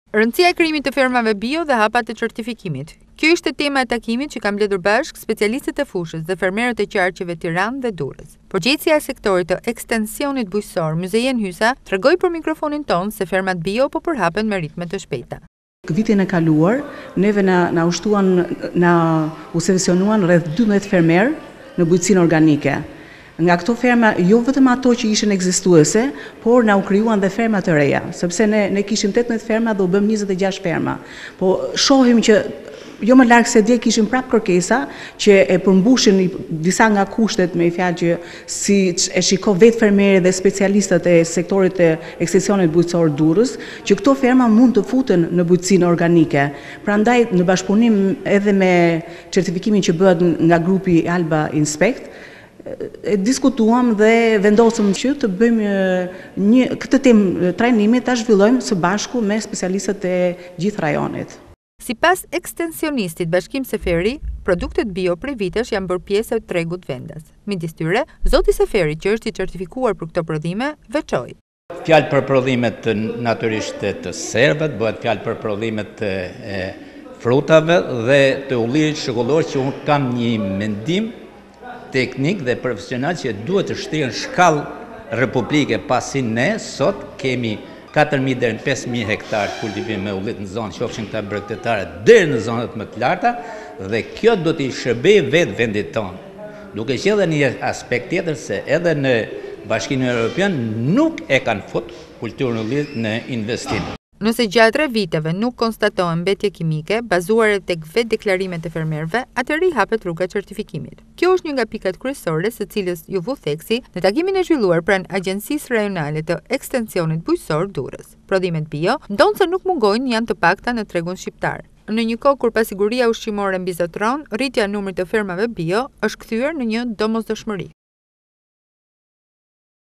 Rëndësia e krijimit të fermave bio dhe hapat të certifikimit. Kjo ishte tema e takimit që kam mbledhur bashkë specialistët e fushës dhe fermerët e qarqeve Tiranë dhe Durrës. Përgjegjësia e sektorit të ekstensionit bujqësor, Muzejen Hysa, tregoi për mikrofonin ton se fermat bio po përhapen me ritme të shpejta. Vitin e kaluar, neve na u seleksionuan rreth 12 fermer në bujqësinë organike. Nga këto ferma, jo vetëm ato që ishin ekzistuese, por na u krijuan dhe ferma të reja, sepse ne kishim 18 ferma dhe u bëm 26 ferma. Po shohim që jo më larg se dje kishim prap kërkesa që e përmbushin disa nga kushtet, me fjalë që si e shiko vetë fermerët dhe specialistët e sektorit të ekstensionit bujqësor Durrës, që këto ferma mund të futen në bujqësinë organike. Prandaj në bashkëpunim edhe me certifikimin që bëhet nga grupi Alba Inspect, diskutuam dhe vendosëm që të bëjmë këtë temë trajnimi ta zhvillojmë së bashku me specialistët e gjithë rajonit. Sipas ekstensionistit Bashkim Seferi, produktet bio prej vitesh janë bërë pjesë e tregut vendas. Midis tyre, zoti Seferi, që është i certifikuar për këto prodhime, veçoi. Fjalë për prodhimet natyrisht të serbet, bëhet fjalë për prodhimet të frutave dhe të ullirit shokollor, që unë kam një mendim teknik dhe profesional që duhet të shtirën shkallë republike, pasi ne sot kemi 4.000 deri në 5.000 hektar kultivim me ullit në zonë, qofshin këta bregtetare deri në zonat më të larta, dhe kjo do t'i shërbejë vetë vendit tonë. Duke që edhe një aspekt tjetër se edhe në Bashkimin Evropian nuk e kanë fut kulturën e ullit në investim. Nëse gjatë 3 viteve nuk konstatohen mbetje kimike bazuar tek vetë deklarimet e fermerëve, atëherë hapet rruga e certifikimit. Kjo është një nga pikat kryesore së cilës ju vu theksi në takimin e zhvilluar pranë Agjencisë Rajonale të Ekstensionit Bujqësor Durrës. Prodhimet bio, ndonse nuk mungojnë, janë të pakta në tregun shqiptar. Në një kohë kur pasiguria ushqimore mbizotron, rritja e numrit të fermave bio është kthyer në një domosdoshmëri.